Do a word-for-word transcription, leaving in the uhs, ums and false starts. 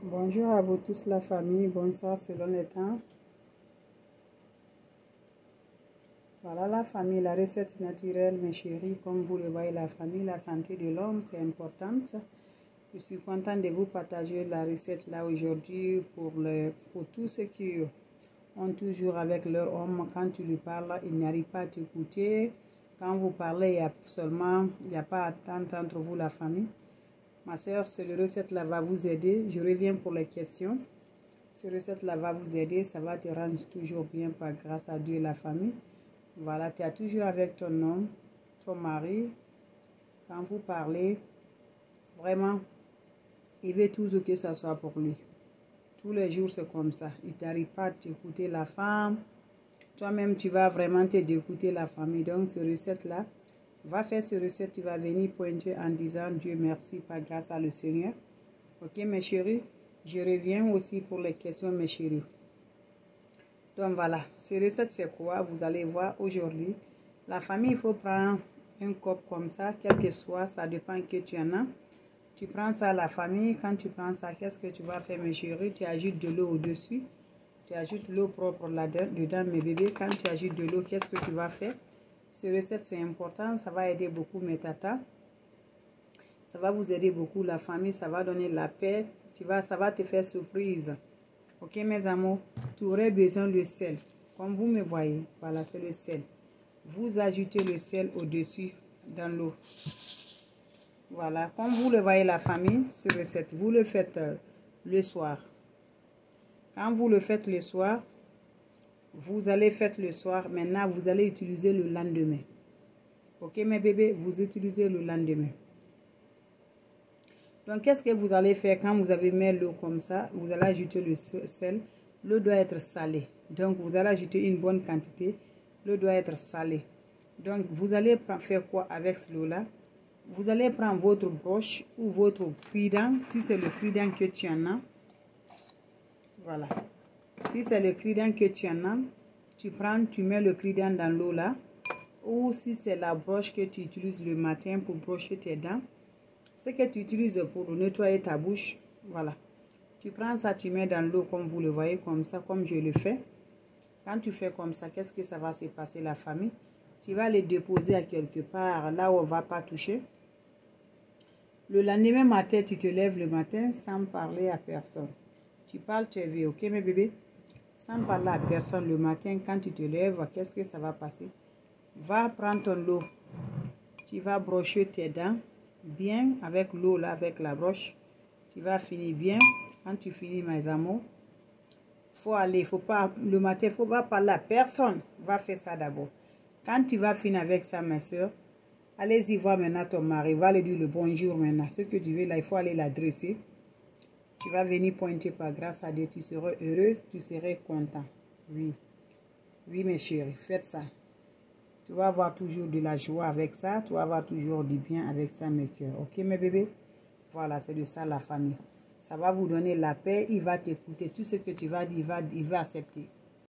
Bonjour à vous tous la famille, bonsoir selon les temps. Voilà la famille, la recette naturelle mes chéris, comme vous le voyez la famille, la santé de l'homme c'est importante. Je suis contente de vous partager la recette là aujourd'hui pour, le, pour tous ceux qui ont toujours avec leur homme, quand tu lui parles, il n'arrive pas à t'écouter. Quand vous parlez, il y a seulement, il n'y a pas attente entre vous la famille. Ma soeur, cette recette-là va vous aider. Je reviens pour les questions. Cette recette-là va vous aider. Ça va te rendre toujours bien par grâce à Dieu et la famille. Voilà, tu es toujours avec ton homme, ton mari. Quand vous parlez, vraiment, il veut toujours que ça soit pour lui. Tous les jours, c'est comme ça. Il t'arrive pas à t'écouter la femme. Toi-même, tu vas vraiment te d'écouter la famille. Donc, cette recette-là, va faire cette recette, tu vas venir pointer en disant Dieu merci par grâce à le Seigneur. Ok mes chéris, je reviens aussi pour les questions mes chéris. Donc voilà, cette recette c'est quoi? Vous allez voir aujourd'hui. La famille, il faut prendre une coupe comme ça, quel que soit, ça dépend que tu en as. Tu prends ça la famille, quand tu prends ça, qu'est-ce que tu vas faire mes chéris? Tu ajoutes de l'eau au-dessus. Tu ajoutes l'eau propre là-dedans mes bébés. Quand tu ajoutes de l'eau, qu'est-ce que tu vas faire? Cette recette, c'est important. Ça va aider beaucoup mes tatas. Ça va vous aider beaucoup la famille. Ça va donner la paix. Tu vas, ça va te faire surprise. Ok, mes amours? Tu aurais besoin de sel. Comme vous me voyez. Voilà, c'est le sel. Vous ajoutez le sel au-dessus dans l'eau. Voilà. Comme vous le voyez la famille, cette recette, vous le faites euh, le soir. Quand vous le faites le soir, vous allez faire le soir. Maintenant, vous allez utiliser le lendemain. Ok, mes bébés, vous utilisez le lendemain. Donc, qu'est-ce que vous allez faire quand vous avez mis l'eau comme ça? Vous allez ajouter le sel. L'eau doit être salée. Donc, vous allez ajouter une bonne quantité. L'eau doit être salée. Donc, vous allez faire quoi avec ce l'eau-là? Vous allez prendre votre broche ou votre cuidant. Si c'est le cuidant que tu en as. Voilà. Si c'est le crident que tu en as, tu prends, tu mets le crident dans l'eau là. Ou si c'est la broche que tu utilises le matin pour brocher tes dents, ce que tu utilises pour nettoyer ta bouche, voilà. Tu prends ça, tu mets dans l'eau comme vous le voyez, comme ça, comme je le fais. Quand tu fais comme ça, qu'est-ce que ça va se passer la famille? Tu vas les déposer à quelque part, là où on ne va pas toucher. Le lendemain matin, tu te lèves le matin sans parler à personne. Tu parles, tu es vu, ok mes bébés? Sans parler à personne le matin, quand tu te lèves, qu'est-ce que ça va passer? Va prendre ton eau. Tu vas brocher tes dents bien avec l'eau là, avec la broche. Tu vas finir bien. Quand tu finis mes amours, faut aller, faut pas, le matin, faut pas parler à personne. Va faire ça d'abord. Quand tu vas finir avec ça, ma soeur, allez-y voir maintenant ton mari. Va lui dire le bonjour maintenant. Ce que tu veux là, il faut aller l'adresser. Tu vas venir pointer par grâce à Dieu. Tu seras heureuse, tu seras content. Oui. Oui, mes chéris, faites ça. Tu vas avoir toujours de la joie avec ça. Tu vas avoir toujours du bien avec ça, mes cœurs. Ok, mes bébés? Voilà, c'est de ça la famille. Ça va vous donner la paix. Il va t'écouter. Tout ce que tu vas dire, il va, il va accepter.